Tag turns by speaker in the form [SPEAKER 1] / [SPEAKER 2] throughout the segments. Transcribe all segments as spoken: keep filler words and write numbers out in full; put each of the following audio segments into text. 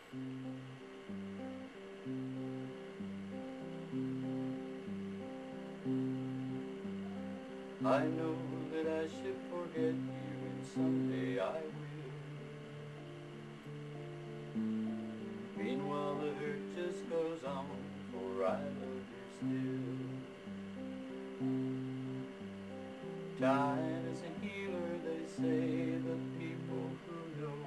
[SPEAKER 1] I know that I should forget you, and someday I will. Meanwhile the hurt just goes on, for I love you still. Time is a healer, they say, the people who know.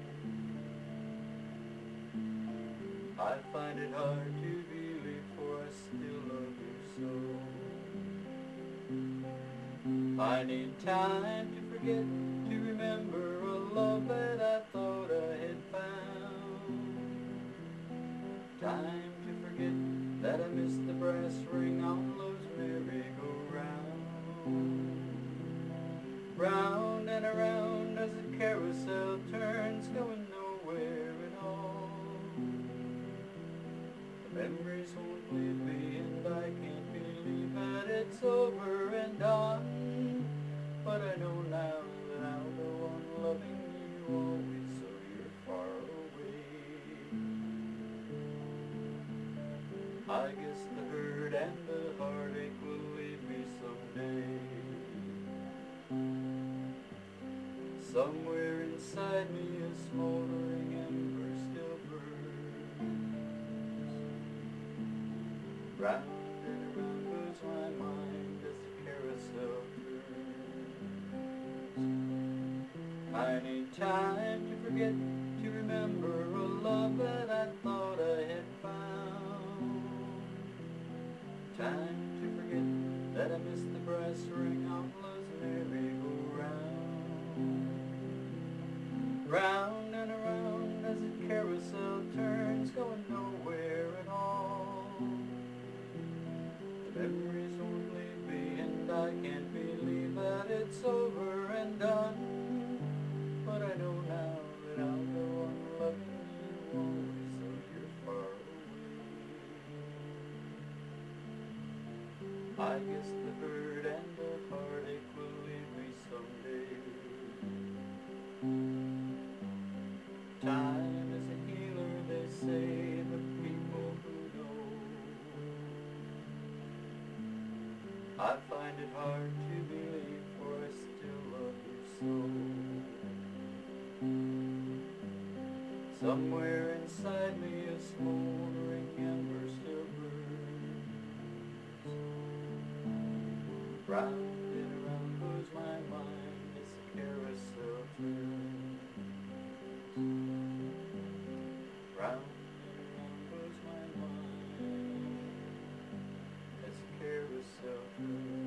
[SPEAKER 1] I find it hard to believe, for I still love you so. I need time to forget, to remember a love that I thought I had found. Time to forget that I missed the brass ring on love's merry-go-round. Round and around as a carousel turns, going nowhere at all. The memories won't leave me, and I can't believe that it's over and done. But I know now that I'll go on loving you always, so you're far away. I guess the hurt and the heartache will leave me someday. Somewhere inside me a smoldering ember still burns. Round and around goes my mind as the carousel turns. I need time to forget, to remember a love that I thought I had found. Time to forget that I missed the brass ring on love's merry-go-round. Round and around as the carousel turns, going nowhere at all. The memories won't leave me, and I can't believe that it's over and done. But I know now that I'll go on loving you always, so you're far away. I guess the hurt and the heartache will leave me someday. Time is a healer, they say, the people who know. I find it hard to believe, for I still love you so. Somewhere inside me a smoldering ember still burns. Round and around goes my mind as the carousel turns. Round and around goes my mind as the carousel turns.